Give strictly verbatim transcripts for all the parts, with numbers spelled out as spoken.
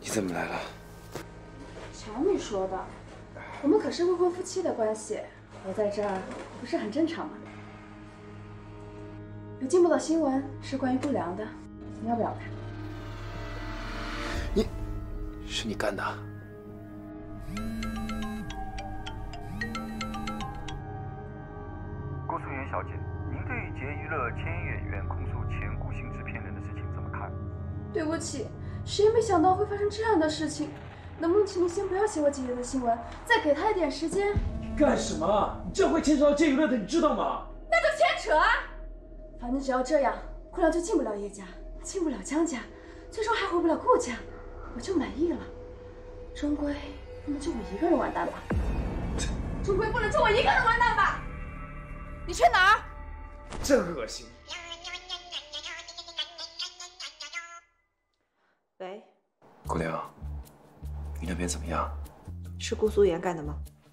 你怎么来了？ 乔米说的，我们可是未婚夫妻的关系，我在这儿不是很正常吗？有进步的新闻是关于不良的，你要不要看？ 你，是你干的？ 郭素妍小姐，您对捷娱乐千亿演员控诉前顾姓制片人的事情怎么看？ 对不起，谁也没想到会发生这样的事情。能不能请您先不要写我姐姐的新闻，再给她一点时间？ 你干什么？你这会牵扯到捷娱乐的，你知道吗？ 那就牵扯啊！反正只要这样，顾良就进不了叶家，进不了江家，最终还回不了顾家，我就满意了。终归不能就我一个人完蛋吧？终归不能就我一个人完蛋吧？你去哪儿？ 真恶心！ 喂， 顾良，你那边怎么样？ 是顾素妍干的吗？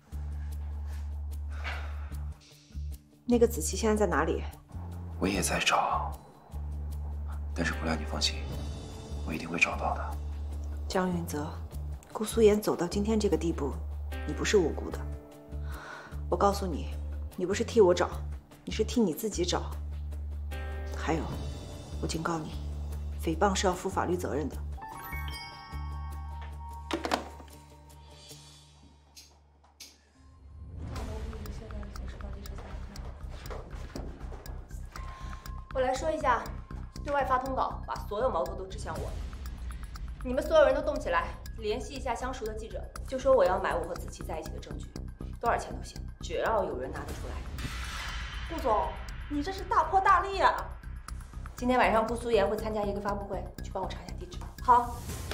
那个子琪现在在哪里？ 我也在找，但是顾良，你放心，我一定会找到的。 江云泽，顾素妍走到今天这个地步，你不是无辜的。我告诉你，你不是替我找，你是替你自己找。还有，我警告你，诽谤是要负法律责任的。 我来说一下，对外发通稿，把所有矛头都指向我。你们所有人都动起来，联系一下相熟的记者，就说我要买我和子琪在一起的证据，多少钱都行，只要有人拿得出来。 顾总，你这是大破大立啊！ 今天晚上顾素妍会参加一个发布会，去帮我查一下地址。 好，